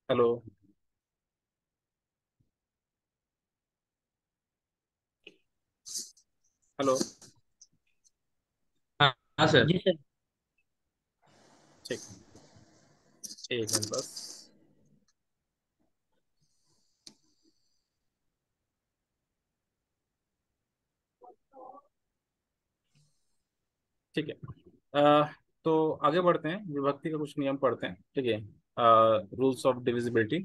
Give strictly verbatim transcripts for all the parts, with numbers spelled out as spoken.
Hello. Hello. हाँ हाँ sir. जी sir. ठीक। एक मिनट बस। ठीक है। अ, तो आगे बढ़ते हैं, विभक्ति का कुछ नियम पढ़ते हैं। ठीक है। Rules of divisibility.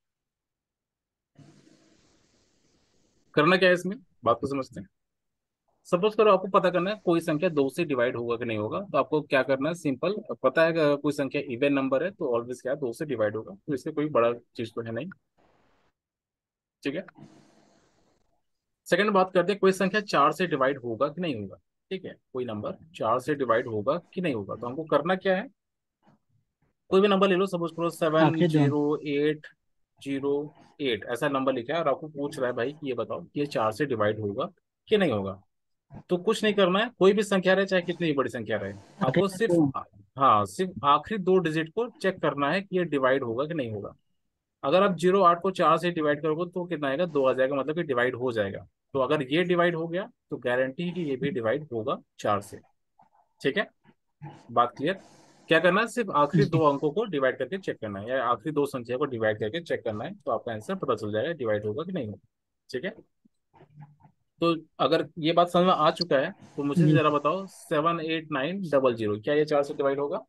करना क्या है इसमें, बात को समझते हैं। सपोज करो आपको पता करना है कोई संख्या दो से डिवाइड होगा कि नहीं होगा, तो आपको क्या करना है, सिंपल। पता है कि अगर कोई संख्या इवन नंबर है तो ऑलवेज क्या है, दो से डिवाइड होगा, तो इसमें कोई बड़ा चीज तो है नहीं। ठीक है। सेकंड बात करते हैं, कोई संख्या चार से डिवाइड होगा कि नहीं होगा। ठीक है, कोई नंबर चार से डिवाइड होगा कि नहीं होगा, तो हमको करना क्या है। कोई भी नंबर ले लो, सपोज करो सेवन आखिरी दो जीरो एट जीरो एट ऐसा नंबर लिखा है और आपको पूछ रहा है भाई कि ये बताओ कि ये चार से डिवाइड होगा कि नहीं होगा। तो कुछ नहीं करना है, कोई भी संख्या रहे, चाहे कितनी भी बड़ी संख्या रहे। आपको आखिरी सिर्फ, दो हाँ, सिर्फ आखिरी दो डिजिट को चेक करना है कि ये डिवाइड होगा कि नहीं होगा। अगर आप जीरो आठ को चार से डिवाइड करोगे तो कितना आएगा, दो आ जाएगा, मतलब कि डिवाइड हो जाएगा। तो अगर ये डिवाइड हो गया तो गारंटी है कि ये भी डिवाइड होगा चार से। ठीक है, बात क्लियर। क्या करना है, सिर्फ आखिरी दो जी। अंकों को डिवाइड करके चेक करना है, या आखिरी दो संख्या को डिवाइड करके चेक करना है, तो आपका आंसर पता चल जाएगा डिवाइड होगा कि नहीं होगा। ठीक है। तो अगर ये बात समझ में आ चुका है तो मुझे जी जरा बताओ, seven eight nine double zero क्या ये चार से डिवाइड होगा।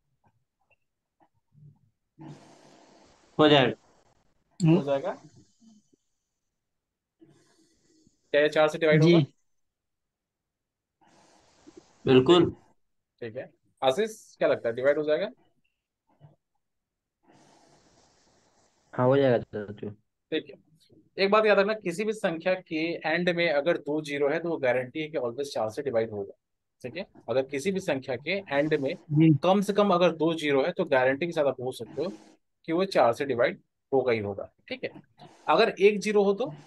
हो जाएगा। हम्म, हो जाएगा। क्या ये चार से डिवाइड जी। होगा। ठीक। बिल्कुल। ठीक है। आशीष, क्या लगता है डिवाइड हो जाएगा। हाँ हो जाएगा चाचू। ठीक है। एक बात याद रखना, किसी भी संख्या के एंड में अगर दो जीरो है तो वो गारंटी है कि ऑलवेज चार से डिवाइड होगा। ठीक है। अगर किसी भी संख्या के एंड में जी। कम से कम अगर दो जीरो है तो गारंटी के साथ आप बोल सकते हो कि वो चार से डिवाइड होगा ही होगा। ठीक है। अगर एक जीरो हो तो,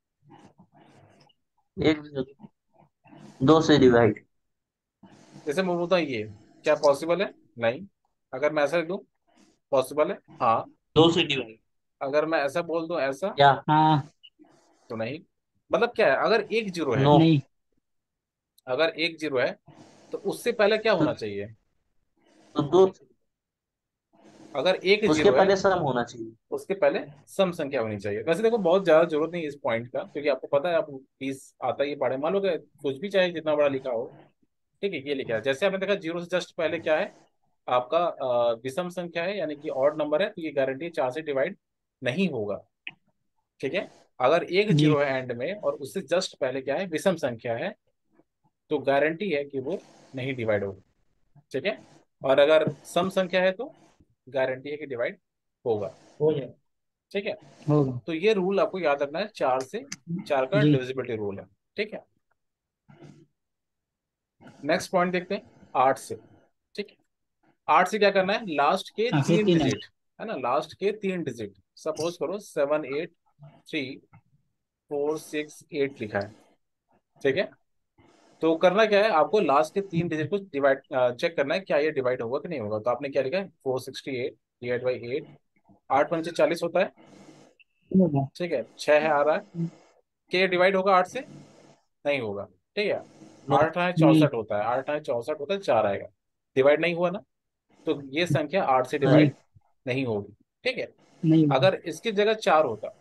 एक दो से डिवाइड। जैसे मैं बोलता हूँ ये, क्या पॉसिबल है। नहीं। अगर मैं ऐसा लिख दूं, पॉसिबल है। हाँ। दो से डिवाइड। अगर मैं ऐसा बोल दूं, ऐसा, क्या? हाँ। तो नहीं। मतलब क्या है, अगर एक जीरो है, नो। नहीं। अगर एक जीरो है तो उससे पहले क्या तो, होना चाहिए। तो दो। अगर एक उसके जीरो है पहले सम होना चाहिए। उसके पहले सम संख्या होनी चाहिए। वैसे देखो, बहुत ज्यादा जरूरत नहीं है इस पॉइंट का, क्योंकि आपको पता है, आप बीस आता ही पढ़े, मान लो कि कुछ भी चाहे जितना बड़ा लिखा हो। ठीक है, ये लिखा है, जैसे आपने देखा जीरो से जस्ट पहले क्या है, आपका अ, विषम संख्या है, यानी कि ऑड नंबर है, तो ये गारंटी चार से डिवाइड नहीं होगा। ठीक है। अगर एक जी। जीरो है एंड में और उससे जस्ट पहले क्या है, विषम संख्या है, तो गारंटी है कि वो नहीं डिवाइड होगा। ठीक है। और अगर सम संख्या है तो गारंटी है कि डिवाइड होगा। हो जाएगा। ठीक है। होगा। तो ये रूल आपको याद रखना है, चार से, चार का जी। डिविजिबिलिटी रूल है। ठीक है। नेक्स्ट पॉइंट देखते हैं, आठ से। ठीक है। आठ से क्या करना है, लास्ट के आखिरी तीन तीन है। डिजिट, है ना, लास्ट के तीन डिजिट। सपोज करो seven eight three four six eight लिखा है। ठीक है। तो करना क्या है, आपको लास्ट के तीन डिजिट को डिवाइड चेक करना है, क्या ये डिवाइड होगा कि नहीं होगा। तो आपने क्या लिखा है, four sixty eight, divide by eight, आठ पंचे चालीस होता है। होगा। ठीक है, छह है आ रहा है। क्या ये डिवाइड होगा आठ से, नहीं होगा। ठीक है। नो। आठ आए नहीं। चौसठ होता है, आठ आए चौसठ होता है, चार आएगा, डिवाइड नहीं हुआ ना। तो ये संख्या आठ से जी। डिवाइड नहीं होगी। ठीक है। नहीं होगा। अगर इसकी जगह चार होता,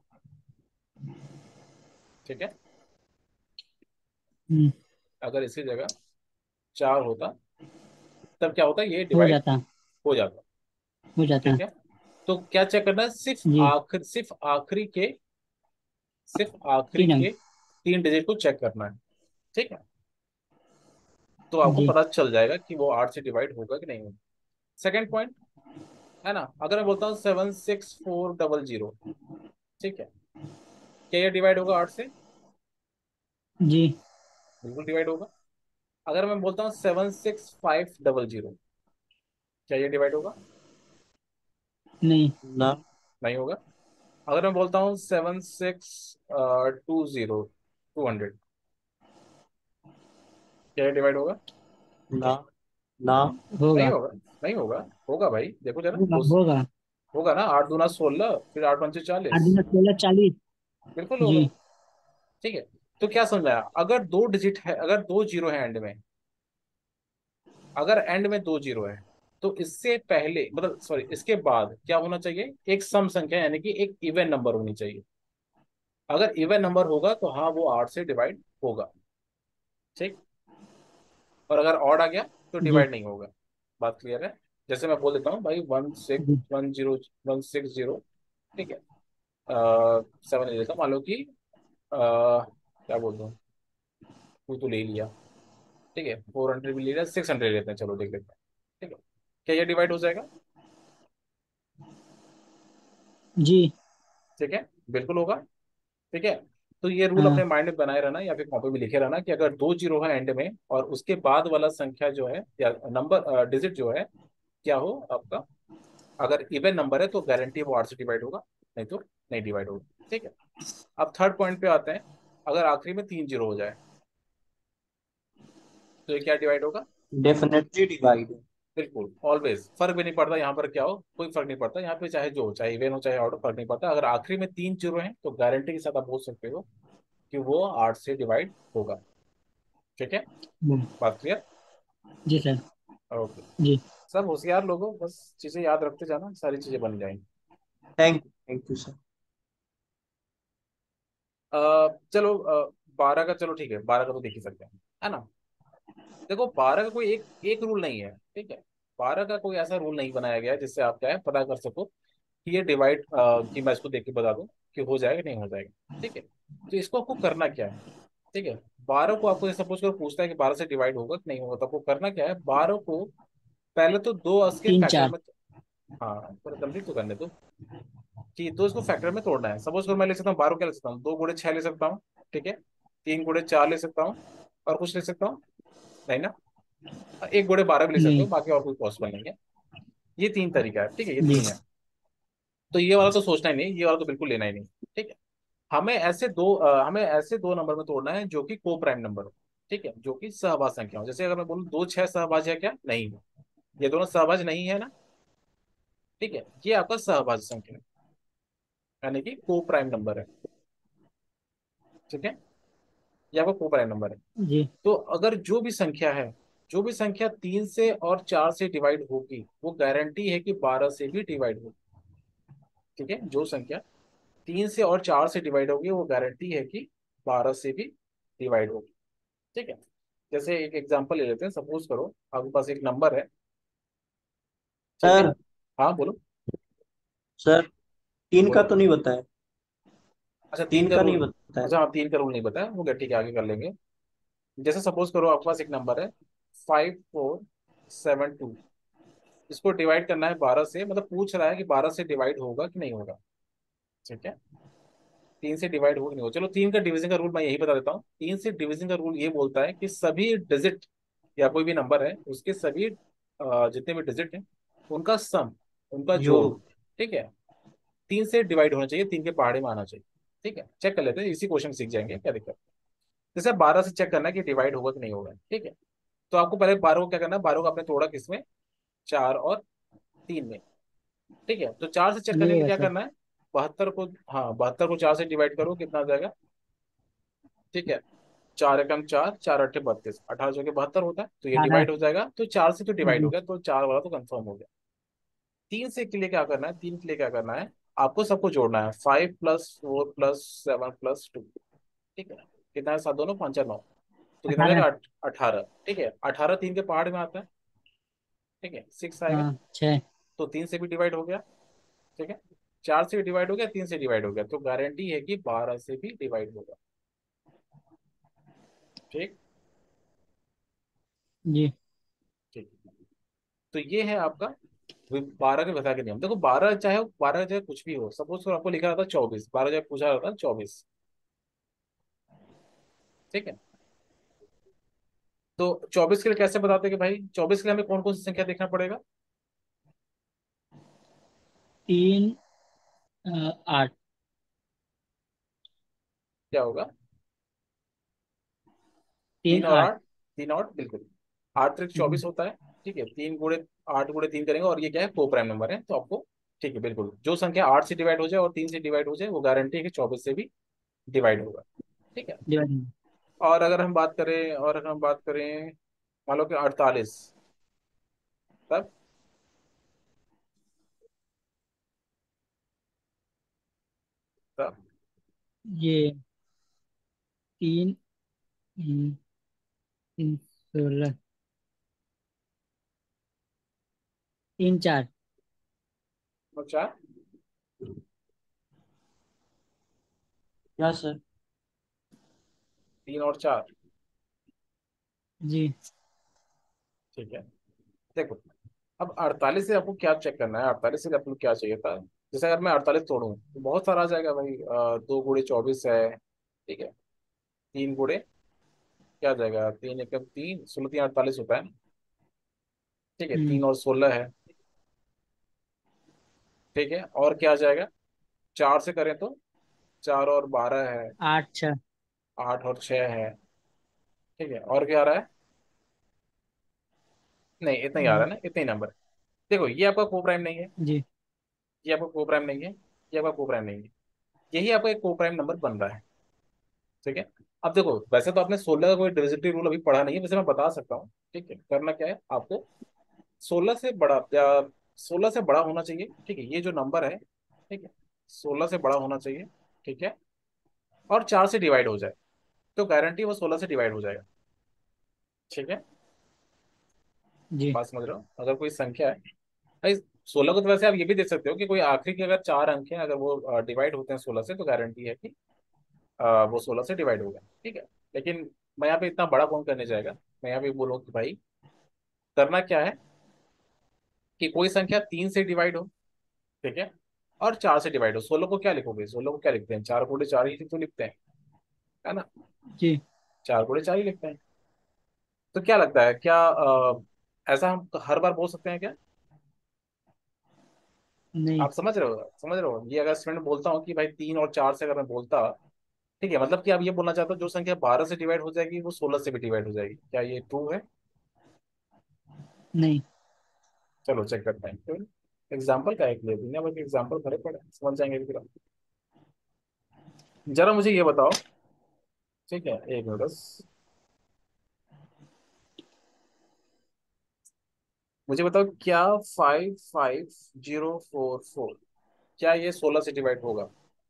ठीक है, हम्म, अगर इसकी जगह चार होता, तब क्या होता, ये हो डिवाइड जाता। हो जाता। हो जाता। ठीक है। तो क्या चेक करना है, सिर्फ जी। आखिर सिर्फ आखिरी के सिर्फ आखिरी तीन के अंक। तीन डिजिट को चेक करना है। ठीक है। तो आपको जी। पता चल जाएगा कि वो आठ से डिवाइड होगा कि नहीं होगा। सेकेंड पॉइंट, है ना, अगर मैं बोलता हूँ seven six four double zero, ठीक है, क्या ये डिवाइड होगा आठ से। जी। बिल्कुल डिवाइड होगा। अगर मैं बोलता हूँ seven six five double zero, क्या ये डिवाइड होगा। नहीं। ना। नहीं होगा। अगर मैं बोलता हूँ seven six two zero two hundred, क्या ये डिवाइड होगा। ना। ना। नहीं होगा। होगा। नहीं होगा। होगा भाई, देखो जरा, होगा। हो, होगा। होगा ना, आठ दूना सोलह, फिर आठ पंचे आठ चालीस। दूना सोलह चालीस। बिल्कुल जी। होगा। ठीक है। तो क्या समझाया, अगर दो डिजिट है, अगर दो जीरो है एंड में, अगर एंड में दो जीरो है, तो इससे पहले मतलब सॉरी इसके बाद क्या होना चाहिए, एक सम संख्या यानी कि एक इवन नंबर होनी चाहिए। अगर इवन नंबर होगा तो हाँ वो आठ से डिवाइड होगा। ठीक। और अगर ऑड आ गया तो जी। डिवाइड नहीं होगा। बात क्लियर है। जैसे मैं बोल देता हूँ भाई वन सिक्स जी। One zero one six zero. ठीक है। सेवन ले लेता हूँ, मान लो कि अ, क्या बोल दूँ, तू तो ले लिया। ठीक है, फोर हंड्रेड भी ले लिया, सिक्स हंड्रेड लेते हैं, चलो देख लेते हैं। ठीक है। क्या ये डिवाइड हो जाएगा? जी। ठीक है, बिल्कुल होगा। ठीक है। तो ये रूल हाँ। अपने माइंड में बनाए रहना, या फिर कॉपी में लिखे रहना कि अगर दो जीरो है एंड में और उसके बाद वाला संख्या जो है या नंबर डिजिट जो है, क्या हो आपका, अगर इवन नंबर है तो गारंटी वो आठ से डिवाइड होगा, नहीं तो नहीं डिवाइड होगा। ठीक है। अब थर्ड पॉइंट पे आते हैं। अगर आखिरी में तीन जीरो हो जाए तो ये क्या डिवाइड होगा? Definitely divide. बिल्कुल ऑलवेज, फर्क भी नहीं पड़ता यहाँ पर क्या हो, कोई फर्क नहीं पड़ता यहाँ पे, चाहे जो हो, चाहे इवन हो चाहे ऑड, फर्क नहीं पड़ता। अगर आखिरी में तीन जीरो है तो गारंटी के साथ आप बोल सकते हो कि वो आठ से डिवाइड होगा। ठीक है। हम्म, बात क्लियर? जी सर। ओके। जी। सब होशियार लोगों, बस चीजें याद रखते जाना, सारी चीजें बन जाएंगी। Thank you, thank you sir. अ, चलो, बारह का चलो ठीक है, बारह का तो देख ही सकते हैं, है ना। देखो बारह का कोई एक एक रूल नहीं है। ठीक है। बारह का कोई ऐसा रूल नहीं बनाया गया है जिससे आप क्या है पता कर सको कि ये डिवाइड, कि मैं इसको देख के बता दूं कि हो जाएगा नहीं हो जाएगा। ठीक है। तो इसको आपको करना क्या है? ठीक है। बारह को आपको सपोज करो पूछता है कि बारह से डिवाइड होगा कि नहीं होगा, तो आपको करना क्या है, बारह को पहले तो दो अस के तीन फैक्टर चार। में, हाँ थोड़ा कंप्लीट तो करने दो, कि दो इसको फैक्टर में तोड़ना है। सपोज करो मैं ले सकता हूँ बारह, क्या ले सकता हूँ, दो गुणे छह ले सकता हूँ। ठीक है। तीन गुणे चार ले सकता हूँ। और कुछ ले सकता हूँ? नहीं ना। एक गुणे बारह भी ले सकते नहीं। हो, बाकी और कोई पॉसिबल नहीं है। ये तीन तरीका है। ठीक है, ये जी। तीन है। तो ये वाला तो सोचना ही नहीं, ये वाला तो बिल्कुल लेना ही नहीं। ठीक है। हमें ऐसे दो अ, हमें ऐसे दो नंबर में तोड़ना है जो कि को प्राइम नंबर हो। ठीक है, जो कि सहभाज्य संख्या हो। जैसे अगर मैं बोलूँ दो छह सहभाज्य है क्या? नहीं है। ये दोनों सहभाज्य नहीं है ना। ठीक है, ये आपका सहभाज्य संख्या है, यानी कि को प्राइम नंबर है। ठीक है, ये आपका को प्राइम नंबर है। जी। तो अगर जो भी संख्या है, जो भी संख्या तीन से और चार से डिवाइड होगी वो गारंटी है कि बारह से भी डिवाइड होगी। ठीक है, जो संख्या तीन से और चार से डिवाइड होगी वो गारंटी है कि बारह से भी डिवाइड होगी। ठीक है। जैसे एक एग्जांपल ले लेते हैं, सपोज करो आपके पास एक नंबर है। ठीक है। सर, हाँ बोलो। सर तीन का बोलो। तो नहीं बताया। अच्छा तीन तीन का का नहीं रूल। बताया। अच्छा हाँ, तीन का रूल नहीं बताया, वो क्या, ठीक है आगे कर लेंगे। जैसे सपोज करो आपके पास एक नंबर है फाइव फोर सेवन टू। इसको डिवाइड करना है बारह से, मतलब पूछ रहा है कि बारह से डिवाइड होगा कि नहीं होगा। ठीक है। तीन से डिवाइड होगा कि नहीं होगा, चलो तीन का डिवीजन का रूल मैं यही बता देता हूँ। तीन से डिवीजन का रूल ये बोलता है कि सभी डिजिट या कोई भी नंबर है उसके सभी अ, जितने भी डिजिट हैं उनका सम, उनका जोड़। योग। ठीक है। तीन से डिवाइड होना चाहिए, तीन के पहाड़े में आना चाहिए। ठीक है, चेक कर लेते हैं, इसी क्वेश्चन सीख जाएंगे, क्या दिक्कत। जैसे बारह से चेक करना है कि डिवाइड होगा कि नहीं होगा। ठीक है। तो आपको पहले बारह को क्या करना है, बारह को आपने तोड़ा किसमें, चार और तीन में। ठीक है, तो चार से चेक नहीं करने के लिए होगा क्या सर। करना है, बहत्तर को, हाँ बहत्तर को चार से डिवाइड करो, कितना आ जाएगा। ठीक है। चार एकम चार, चार अट्ठे बत्तीस, अठारह सौ के बहत्तर होता है, तो ये अठारह। डिवाइड हो जाएगा, तो चार से तो डिवाइड हो जी। गया, तो चार वाला तो कंफर्म हो गया। तीन से के लिए क्या करना है, तीन के लिए क्या करना है, आपको सबको जोड़ना है, five plus four plus seven plus two. ठीक है। कितना है, सात दोनों पांच चार नौ, तो कितना अठारह। जाएगा, अठारह। ठीक है, अठारह तीन के पहाड़ में आता है। ठीक है, सिक्स आएगा। हाँ छः। तो तीन से भी डिवाइड हो गया। ठीक है। चार से भी डिवाइड हो गया, तीन से डिवाइड हो गया, तो गारंटी है कि बारह से भी डिवाइड होगा। ठीक। जी। ठीक। तो ये है आपका बारह के घटा के नियम। देखो बारह चाहे बारह चाहे कुछ भी हो, सपोज करो आपको लिखा रहता है चौबीस, बारह चाहे पूछा रहता है चौबीस। ठीक है। तो चौबीस के लिए कैसे बताते हैं कि भाई चौबीस के लिए हमें कौन कौन सी संख्या देखना पड़ेगा? तीन। अ, आठ। क्या होगा? तीन तीन और आठ। आठ। तीन और आठ, बिल्कुल। आठ त्रिक जी। चौबीस होता है। ठीक है, तीन गुणे आठ गुणे तीन करेंगे, और ये क्या है, को प्राइम नंबर है, तो आपको ठीक है, बिल्कुल जो संख्या आठ से डिवाइड हो जाए और तीन से डिवाइड हो जाए वो गारंटी है कि चौबीस से भी डिवाइड होगा। ठीक है। डिवाइड। और अगर हम बात करें और अगर हम बात करें मान लो कि अड़तालीस, तब तब ये तीन, हम्म, तीन सोलह, तीन चार। और चार, क्या सर? तीन और चार। जी। ठीक है। देखो, अब अड़तालीस से आपको क्या चेक करना है, अड़तालीस से आपको क्या चाहिए था। जैसे अगर मैं अड़तालीस तोड़ूं तो बहुत सारा आ जाएगा भाई, अ, दो गुड़े चौबीस है। ठीक है। तीन गुड़े क्या आ जाएगा, तीन एक तीन, सोलह तीन अड़तालीस होता है। ठीक है, हम्म तीन और सोलह है। ठीक है, और क्या आ जाएगा, चार से करें तो चार और बारह है, आठ छः। आठ और छः है। ठीक है, और क्या आ रहा है, नहीं इतना ही आ रहा हम्म, है ना, इतने ही नंबर। देखो ये आपका को प्राइम नहीं है, जी। ये आपका को प्राइम नहीं है, ये आपका को प्राइम नहीं है, यही आपका एक को प्राइम नंबर बन रहा है। ठीक है। अब देखो, वैसे तो आपने सोलह का कोई डिविजिबिलिटी रूल अभी पढ़ा नहीं है, वैसे मैं बता सकता हूँ। ठीक है, करना क्या है आपको, सोलह से बड़ा या सोलह से बड़ा होना चाहिए। ठीक है, ये जो नंबर है, ठीक है, सोलह से बड़ा होना चाहिए। ठीक है, और चार से डिवाइड हो जाए तो गारंटी वो सोलह से डिवाइड हो जाएगा। ठीक है, जी। बात समझ रहे हो, अगर कोई संख्या है भाई, सोलह को तो वैसे आप ये भी देख सकते हो कि कोई आखिरी के अगर चार अंक हैं, अगर वो डिवाइड होते हैं सोलह से तो गारंटी है कि अ, वो सोलह से डिवाइड होगा। ठीक है, लेकिन मैं यहाँ पे इतना बड़ा कौन करने जाएगा, मैं यहाँ पे बोलूँ कि भाई करना क्या है कि कोई संख्या तीन से डिवाइड हो। ठीक है, और चार से डिवाइड हो। सोलह को क्या लिखोगे, सोलह को क्या लिखते हैं, चार कोड़े चार ही तो लिखते हैं, है ना, जी। चार कोड़े चार ही लिखते हैं। तो क्या लगता है, क्या अ, ऐसा हम हर बार बोल सकते हैं क्या, नहीं। आप समझ रहे हो, समझ रहे हो, ये अगर स्टूडेंट बोलता हूँ कि भाई तीन और चार से अगर मैं बोलता, ठीक है, मतलब कि आप ये बोलना चाहते हो जो संख्या बारह से डिवाइड हो जाएगी वो सोलह से भी डिवाइड हो जाएगी, क्या ये ट्रू है। नहीं। चलो चेक करते हैं, क्यों एग्जाम्पल का एक ले दुनिया भर के एग्जाम्पल भरे पड़े हैं, समझ जाएंगे फिर आप। जरा मुझे ये बताओ, ठीक है, एक मिनट बस, मुझे बताओ क्या five five zero four four, क्या ये सोलह से डिवाइड होगा।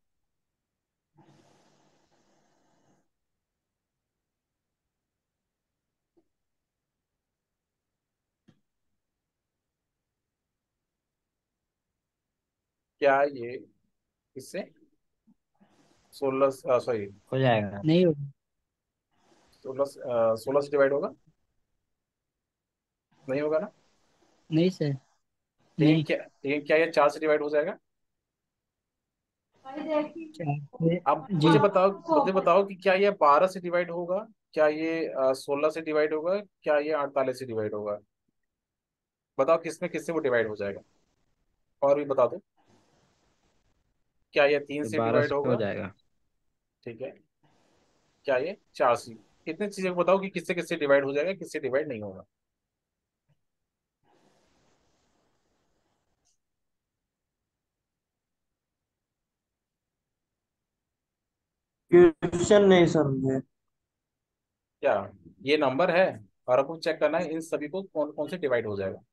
क्या ये इससे सोलह, सॉरी, हो जाएगा। नहीं होगा। सोलह सोलह से डिवाइड होगा, नहीं होगा ना। नहीं सर। लेकिन नहीं। क्या, लेकिन क्या ये चार से डिवाइड हो जाएगा। चार से। अब जी। मुझे बताओ, मुझे बताओ कि क्या ये बारह से डिवाइड होगा, क्या ये सोलह से डिवाइड होगा, क्या ये अड़तालीस से डिवाइड होगा। बताओ किसमें किससे वो डिवाइड हो जाएगा, और भी बता दो, क्या ये तीन तो से बारह डिवाइड से हो होगा। जाएगा। ठीक है, क्या ये चार से, इतनी चीजें को बताओ कि किससे किससे डिवाइड हो जाएगा, किससे डिवाइड नहीं होगा। क्वेश्चन नहीं समझे। क्या ये नंबर है और आपको चेक करना है इन सभी को कौन कौन से डिवाइड हो जाएगा।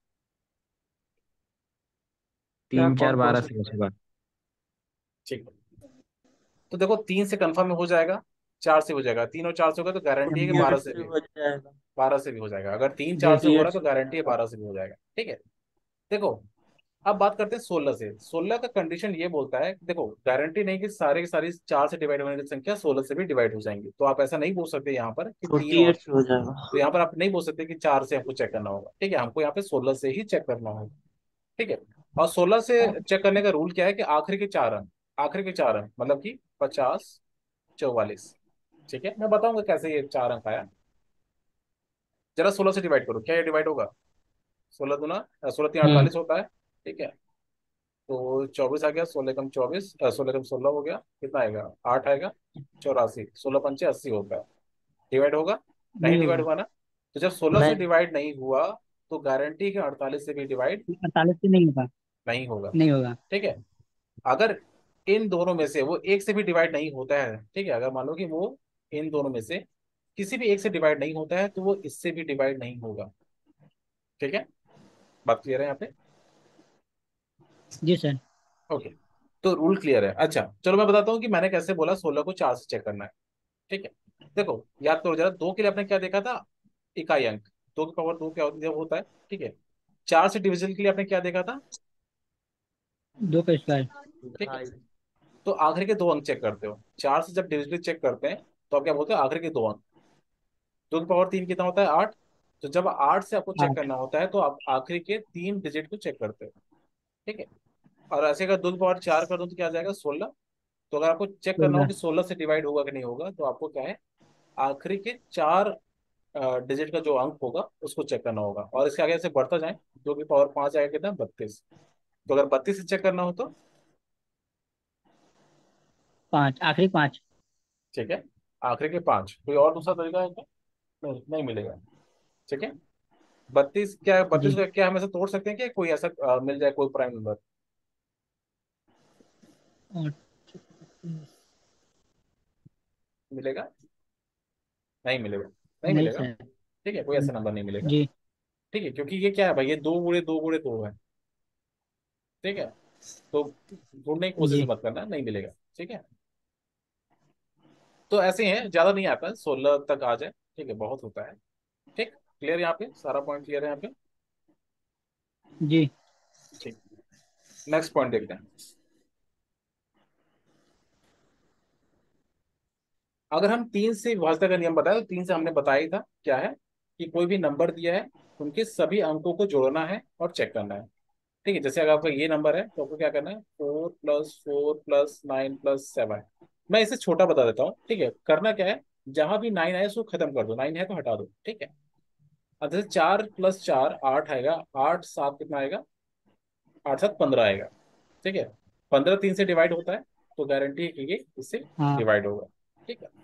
क्या तीन चार कौन कौन बारह से से होगा। ठीक है, तो देखो तीन से कंफर्म हो जाएगा, चार से हो जाएगा, तीन और चार से होगा तो गारंटी है कि बारह इमीडिएट से से भी, हो जाएगा। बारह से भी हो जाएगा। अगर तीन चार जी। से हो रहा इमीडिएट है तो से हो गारंटी है जाएगा। बारह से भी हो जाएगा। ठीक है। देखो, अब बात करते हैं सोलह से। सोलह का कंडीशन ये बोलता है, देखो गारंटी नहीं कि सारे की सारी चार से डिवाइड होने की संख्या सोलह से भी डिवाइड हो जाएंगी, तो आप ऐसा नहीं बोल सकते यहाँ पर कि तीन फोर्टी और, एट से हो जाएगा। तो यहाँ पर आप नहीं बोल सकते कि चार से आपको चेक करना होगा। ठीक है, हमको यहाँ पे सोलह से ही चेक करना होगा। ठीक है, और सोलह से चेक करने का रूल क्या है कि आखिरी के चार अंक, आखिरी के चार अंक मतलब कि पचास, चौवालीस। ठीक है, मैं बताऊंगा कैसे ये चार अंक आया। जरा सोलह से डिवाइड करो, क्या ये डिवाइड होगा, सोलह दुना, सोलह तीन हाँ। अड़तालीस होता है। ठीक है, तो चौबीस आ गया, सोलह कम चौबीस, सोलह कम सोलह हो गया, कितना आएगा, आठ आएगा, चौरासी, सोलह पंचे अस्सी होता है, डिवाइड होगा, नहीं नहीं डिवाइड होगा। हुआ ना। तो जब सोलह से नहीं। डिवाइड नहीं हुआ तो गारंटी है अड़तालीस से भी डिवाइड, अड़तालीस से नहीं होगा। नहीं होगा। नहीं होगा। ठीक है। अगर इन दोनों में से वो एक से भी डिवाइड नहीं होता है, ठीक है, अगर मान लो कि वो इन दोनों में से किसी भी एक से डिवाइड नहीं होता है, तो वो इससे भी डिवाइड नहीं होगा। ठीक है, बात क्लियर है यहाँ पे? जी सर। ओके, तो रूल क्लियर है। अच्छा चलो मैं बताता हूँ कि मैंने कैसे बोला सोलह को चार से चेक करना है। ठीक है, देखो याद करो जरा, दो के लिए आपने क्या देखा था? इकाई अंक। दो की पावर दो क्या होती है होता है। ठीक है, चार से डिवीजन के लिए आपने क्या देखा था? दो का स्क्वायर। ठीक है, तो आखिर के दो अंक चेक करते हो। चार से जब डिविजिबल चेक करते हैं तो आप क्या बोलते हो? आखिर के दो अंक। दो की पावर तीन कितना होता है? आठ। तो जब आठ से आपको चेक आठ। करना होता है तो आप आखिरी के तीन डिजिट को चेक करते हो। ठीक है, और ऐसे अगर दो की पावर चार कर दो तो क्या आ जाएगा? सोलह। तो अगर आपको चेक करना हो सोलह। कि सोलह से डिवाइड होगा कि नहीं होगा, तो आपको क्या है, आखिरी के चार डिजिट का जो अंक होगा उसको चेक करना होगा, और इसके आगे से बढ़ता जाए। दो की पावर पांच आएगा कितना? बत्तीस। तो अगर बत्तीस से चेक करना हो तो? पाँच, आखिरी पाँच। ठीक है, आखिरी के पांच। कोई और दूसरा तरीका है क्या? नहीं, नहीं मिलेगा। ठीक है, बत्तीस क्या है? बत्तीस जी। को क्या हम ऐसे तोड़ सकते हैं कि कोई ऐसा अ, मिल जाए कोई प्राइम नंबर? और मिलेगा? नहीं मिलेगा। नहीं नहीं मिलेगा। सर। ठीक है, कोई ऐसा नंबर नहीं मिलेगा। जी। ठीक है, क्योंकि ये क्या है भाई, ये दो गुणे दो गुणे दो है। ठीक है, तो ढूंढने की कोशिश जी। मत करना, नहीं मिलेगा। ठीक है, तो ऐसे ही है, ज्यादा नहीं आता, सोलह तक आ जाए। ठीक है, बहुत होता है। ठीक, क्लियर यहाँ पे? सारा पॉइंट क्लियर है यहाँ पे? जी। ठीक, नेक्स्ट पॉइंट देखते हैं। अगर हम तीन से विभाज्यता का नियम बताए, तो तीन से हमने बताया ही था क्या है, कि कोई भी नंबर दिया है उनके सभी अंकों को जोड़ना है और चेक करना है। ठीक है, जैसे अगर आपका ये नंबर है तो आपको क्या करना है? Four plus four plus nine plus seven. मैं इसे छोटा बता देता हूँ। ठीक है, करना क्या है, जहां भी नाइन आए उसको खत्म कर दो, नाइन है तो हटा दो। ठीक है, अब जैसे चार प्लस चार आठ आएगा, आठ सात कितना आएगा? आठ सात पंद्रह आएगा। ठीक है, पंद्रह तीन से डिवाइड होता है, तो गारंटी है कि ये इससे हाँ। डिवाइड होगा। ठीक है,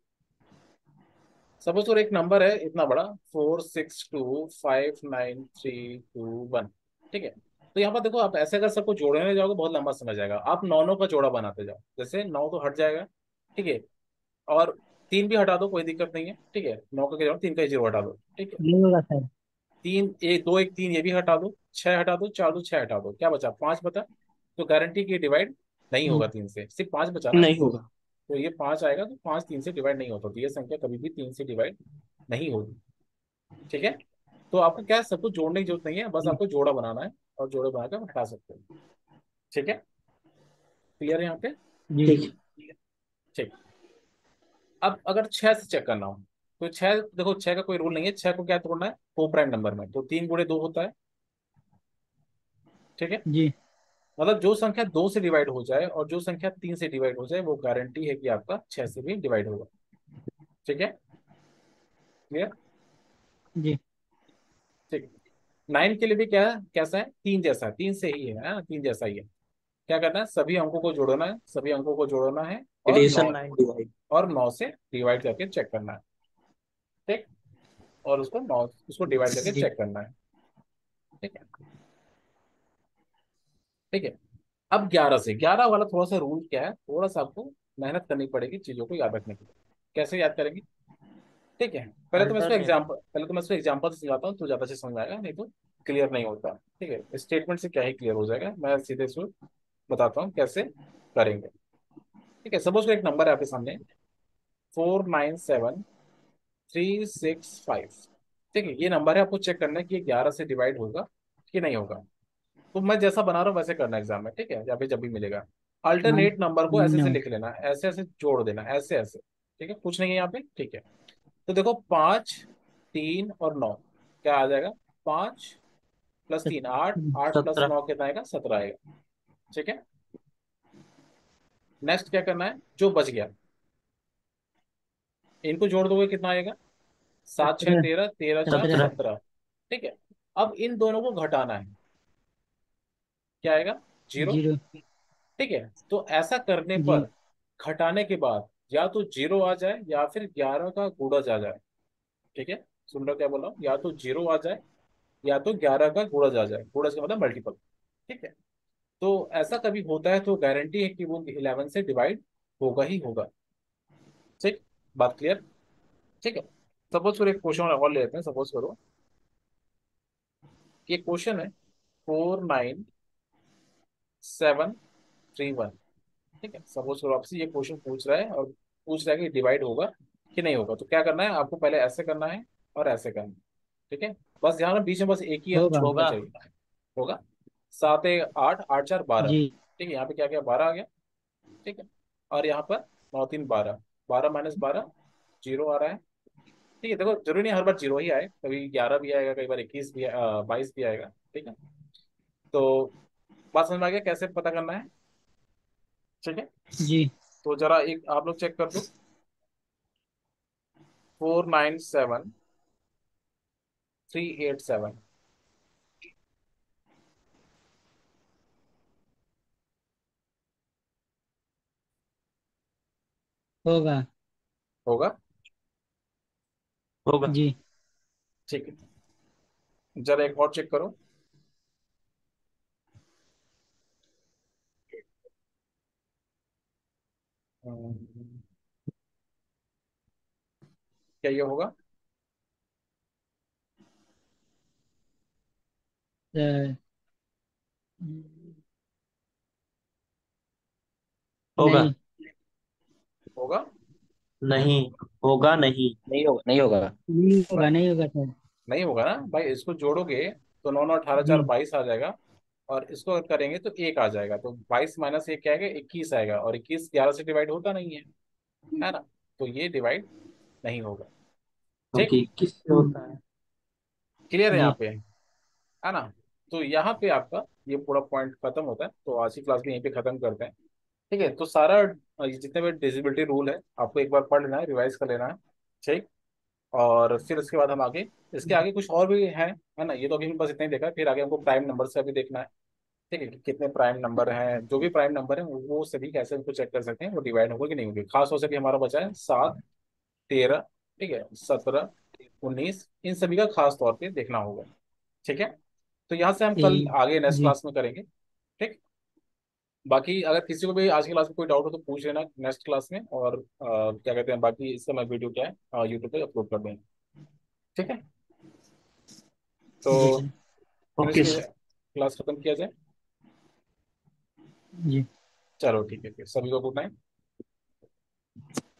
सपोज और एक नंबर है इतना बड़ा, four six two five nine three two one. ठीक है, तो यहाँ पर देखो, आप ऐसे अगर सबको जोड़ने जाओगे बहुत लंबा समय जाएगा। आप नौ नौ का जोड़ा बनाते जाओ, जैसे नौ तो हट जाएगा। ठीक है, और तीन भी हटा दो, कोई दिक्कत नहीं है। ठीक है, नौ का जोड़ा तीन का जीरो हटा दो। ठीक है, नहीं होगा सर। तीन एक दो एक तीन ये भी हटा दो, छह हटा दो, चार दो छह हटा दो, क्या बचा? पांच बचा। तो गारंटी की डिवाइड नहीं हम्म। होगा तीन से, सिर्फ पांच बचा ना। नहीं होगा। तो ये पांच आएगा, तो पांच तीन से डिवाइड नहीं होता, तो ये संख्या कभी भी तीन से डिवाइड नहीं होगी। ठीक है, तो आपको क्या है, सब कुछ जोड़ने की जरूरत नहीं है, बस जी। आपको जोड़ा बनाना है, और जोड़े बनाकर हटा सकते हो। ठीक है, क्लियर है यहाँ पे? जी। ठीक है। ठीक, अब अगर छह से चेक करना हो, तो छह देखो, छह का कोई रूल नहीं है, छह को क्या तोड़ना है? को प्राइम नंबर में, तो तीन गुणे दो होता है। ठीक है, जी। मतलब जो संख्या दो से डिवाइड हो जाए और जो संख्या तीन से डिवाइड हो जाए, वो गारंटी है कि आपका छह से भी डिवाइड होगा। ठीक है, क्लियर? जी। ठीक, नाइन के लिए भी क्या है, कैसा है? तीन जैसा है, तीन से ही है, हाँ, तीन जैसा ही है। क्या करना है? सभी अंकों को जोड़ना है, सभी अंकों को जोड़ना है, और नौ, एडिशन नाइन डिवाइड। और नौ से डिवाइड करके चेक करना है। ठीक, और उसको नौ उसको डिवाइड करके जी। चेक करना है। ठीक है। ठीक है, अब ग्यारह से, ग्यारह वाला थोड़ा सा रूल क्या है, थोड़ा सा आपको मेहनत करनी पड़ेगी चीजों को याद रखने के लिए। कैसे याद करेंगे? ठीक है, पहले तो मैं इसको अल्टरनेट। एग्जाम्पल पहले तो मैं इसको एग्जाम्पल से समझाता हूँ तो ज्यादा अच्छे समझ में आएगा, नहीं तो क्लियर नहीं होता। ठीक है, स्टेटमेंट से क्या ही क्लियर हो जाएगा, मैं सीधे इसको बताता हूँ कैसे करेंगे। ठीक है, सपोज एक नंबर है आपके सामने, four nine seven three six five. ठीक है, ये नंबर है, आपको चेक करना है कि ये ग्यारह से डिवाइड होगा कि नहीं होगा। तो मैं जैसा बना रहा हूँ वैसे करना एग्जाम में। ठीक है, या फिर जब भी मिलेगा, हाँ। अल्टरनेट नंबर को ऐसे ऐसे नौ। लिख लेना, ऐसे ऐसे जोड़ देना, ऐसे ऐसे। ठीक है, कुछ नहीं है यहाँ पे। ठीक है, तो देखो, पाँच, तीन और नौ, क्या आ जाएगा? पाँच प्लस तीन आठ, आठ प्लस सत्रह। नौ कितना आएगा? सत्रह आएगा। ठीक है, नेक्स्ट क्या करना है? जो बच गया इनको जोड़ दोगे, कितना आएगा? सात छः सत्रह। तेरह, तेरह चार सत्रह। सत्रह। सत्रह। ठीक है, अब इन दोनों को घटाना है, क्या आएगा? जीरो। जीरो। ठीक है, तो ऐसा करने जी। पर घटाने के बाद या तो जीरो आ जाए या फिर ग्यारह का गुणज आ जाए। ठीक है, सुन लो क्या बोला हूं? या तो जीरो आ जाए या तो ग्यारह का गुणज आ जाए। गुणज का मतलब मल्टीपल। ठीक है, तो ऐसा कभी होता है तो गारंटी है कि वो इलेवन से डिवाइड होगा ही होगा। ठीक, बात क्लियर? ठीक है। सपोज करो एक क्वेश्चन और ले लेते हैं। सपोज करो कि एक क्वेश्चन है four nine seven three one. ठीक है, सपोज करो आपसे ये क्वेश्चन पूछ रहा है और पूछ रहा है कि डिवाइड होगा कि नहीं होगा। तो क्या करना है आपको, पहले ऐसे करना है और ऐसे करना है। ठीक है, बस ध्यान रखना, बीच में बस एक ही अंक होगा। छूटना होगा। चाहिए। होगा। सात एक आठ, आठ चार बारह। जी। ठीक है, यहाँ पे क्या क्या बारह आ गया। ठीक है, और यहाँ पर नौ तीन बारह, बारह माइनस बारह जीरो आ रहा है। ठीक है, देखो जरूरी नहीं हर बार जीरो ही आए, कभी ग्यारह भी आएगा, कई बार इक्कीस भी, बाईस भी आएगा। ठीक है, तो बात समझ में आ गया कैसे पता करना है? ठीक है, जी। तो जरा एक आप लोग चेक कर दो। Four nine seven three eight seven. होगा। होगा। होगा। जी। ठीक है, जरा एक और चेक करो। हम्म, क्या ये होगा? अ, होगा। नहीं। होगा। नहीं। होगा नहीं। नहीं होगा, नहीं होगा। नहीं होगा, ब- नहीं होगा सर। नहीं होगा ना भाई, इसको जोड़ोगे तो नौ नौ अठारह चार जी। बाईस आ जाएगा। और इसको अगर करेंगे तो एक आ जाएगा, तो बाईस माइनस एक क्या आएगा, इक्कीस आएगा। और इक्कीस ग्यारह से डिवाइड होता नहीं है, है ना? तो ये डिवाइड नहीं होगा। ठीक, क्योंकि किससे होता है? क्लियर है जी। यहाँ पे, है ना? तो यहाँ पे आपका ये पूरा पॉइंट खत्म होता है, तो आज की क्लास में यहीं पे खत्म करते हैं। ठीक है, तो सारा अ, ये जितने भी डिजिबिलिटी रूल है आपको एक बार पढ़ लेना है, रिवाइज कर लेना है। ठीक, और फिर उसके बाद हम आगे, इसके आगे कुछ और भी है है ना? ये तो अभी हम बस इतना ही देखा है, फिर आगे हमको प्राइम नंबर से अभी देखना है। ठीक है, कि कितने प्राइम नंबर हैं, जो भी प्राइम नंबर है वो सभी कैसे उनको चेक कर सकते हैं, वो डिवाइड होगा कि नहीं होगी। खास तौर से भी हमारा बचा है सात तेरह, ठीक है, सत्रह उन्नीस, इन सभी का खास तौर पे देखना होगा। ठीक है, तो यहाँ से हम कल ठीक। आगे नेक्स्ट जी। क्लास में करेंगे। ठीक, बाकी अगर किसी को भी आज की क्लास में कोई डाउट हो तो पूछ लेना नेक्स्ट क्लास में। और अ, क्या कहते हैं, बाकी इसका मैं वीडियो क्या है यूट्यूब पे अपलोड कर देंगे। ठीक है, जी तो सर। फिर ओके इसकी सर। क्लास खत्म किया जाए। जी। चलो ठीक है, फिर सभी को गुड नाइट।